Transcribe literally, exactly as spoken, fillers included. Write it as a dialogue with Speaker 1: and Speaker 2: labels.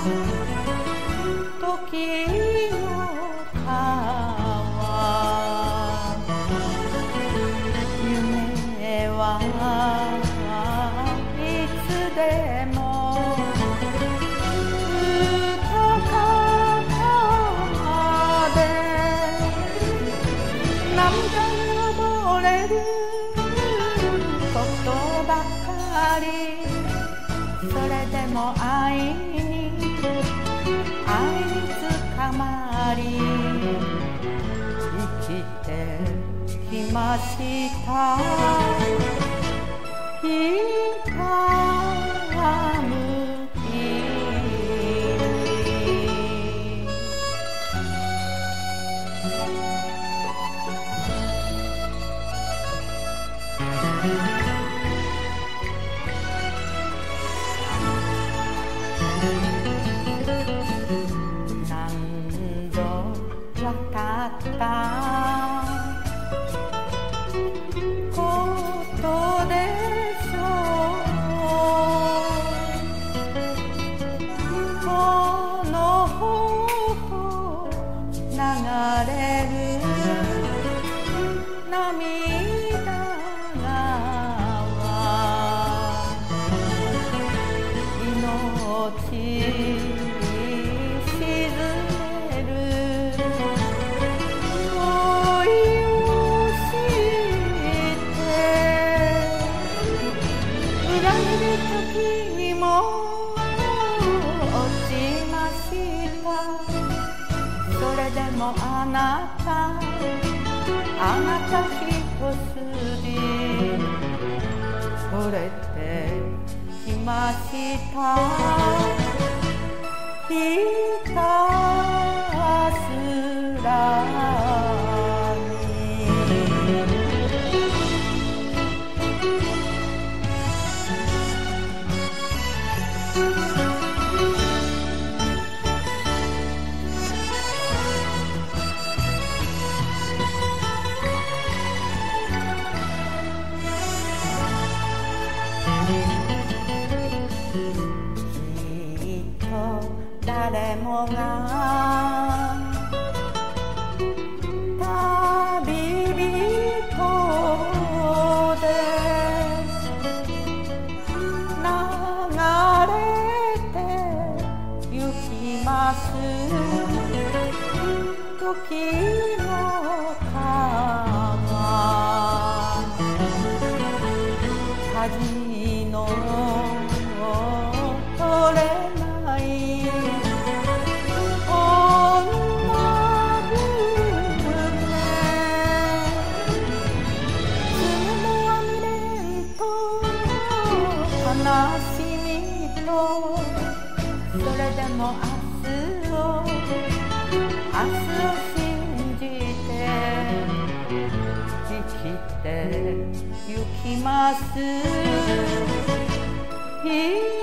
Speaker 1: 時の川夢はいつでも涙が溺れることばかり、それでも愛に愛につかまり生きてきました。ひたむき何度わかったことでしょう。この頬流れる涙が命時にも落ちました。それでもあなたあなた一筋惚れてきました。ひたすら誰もが旅人で流れてゆきます。時の川舵の取れない悲しみと、それでも明日を明日を信じて生きてゆきます。